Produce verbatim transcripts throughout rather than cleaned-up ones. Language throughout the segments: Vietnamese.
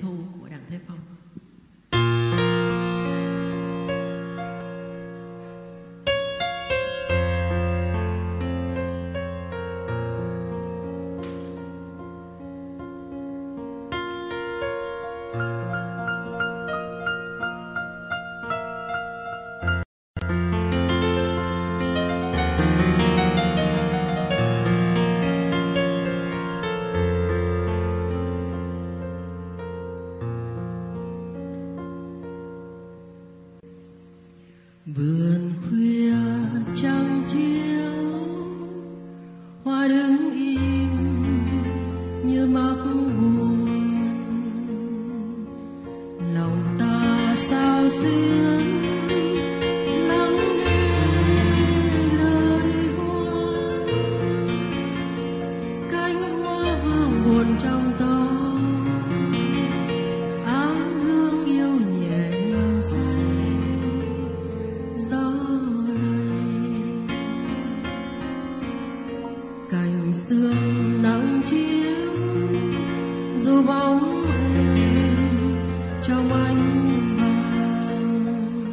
thu của Đặng Thế Phong. Vườn khuya trăng chiếu, hoa đứng im như mắc buồn, lòng ta sao xuyến lắng nghe lời hoa, cánh hoa vương buồn trong gió, áng hương yêu nhẹ nhàng say gió này, cành sương nắng chiếu dù bóng em trong ánh vàng,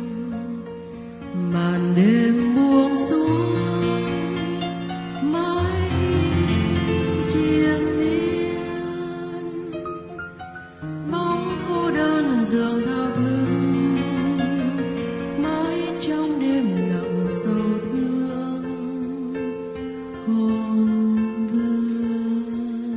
màn đêm buông xuống mái triền miên, bóng cô đơn giường thao thức trong đêm lặng sâu thương hồn vương.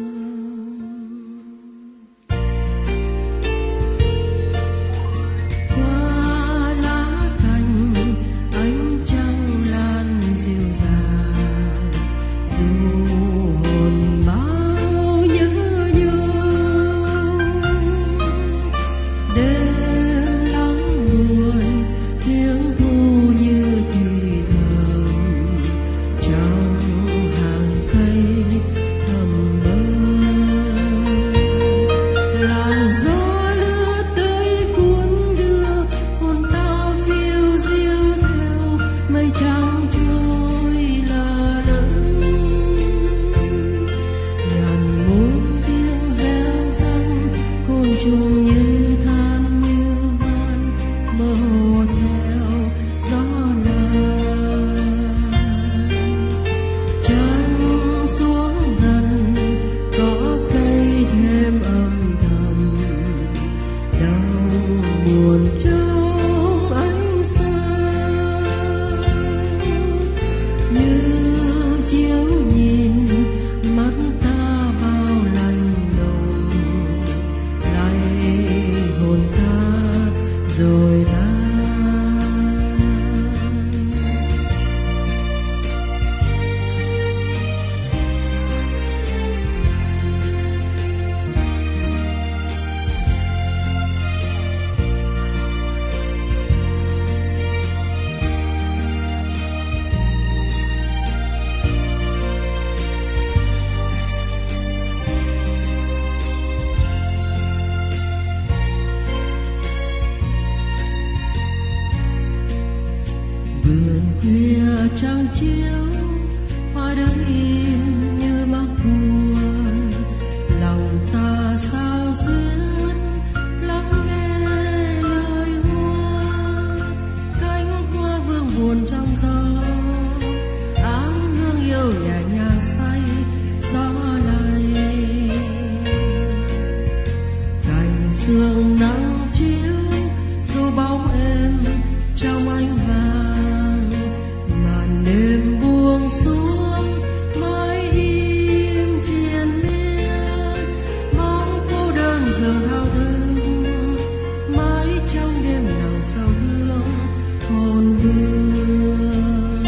Qua lá cành ánh trăng lan dịu dàng, dù hồn bao nhớ nhung, đêm lắng buồn tiếng chung như than như van mơ hồ theo gió lan, trăng xuống dần có cây thêm âm thầm, đau buồn trong ánh sáng như chiếu nhìn mắt ta bao lành hồn ta rồi ta. Vườn khuya trăng chiếu, hoa đứng im như mắc buồn, lòng ta sao duyên lắng nghe lời hoa, cánh hoa vương buồn trong gió, áng hương yêu nhẹ nhàng say gió lay, cành sương nắng chiếu dù bóng em trong ánh vàng, đêm buông xuống mái im triền miên, bóng cô đơn giờ thao thức mãi trong đêm nặng sâu thương hồn vương.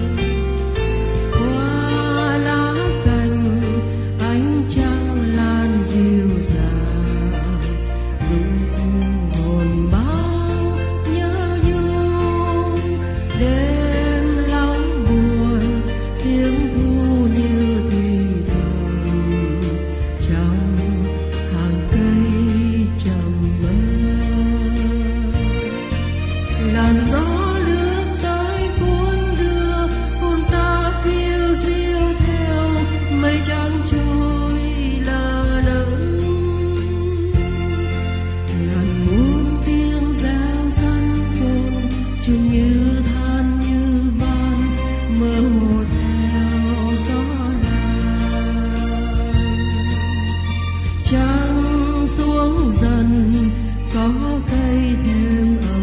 Qua lá cành ánh trăng lan dịu dàng, dù hồn bao nhớ nhung, đêm tiếng thu như thì thầm trong hàng cây trầu. xuống dần có cây thêm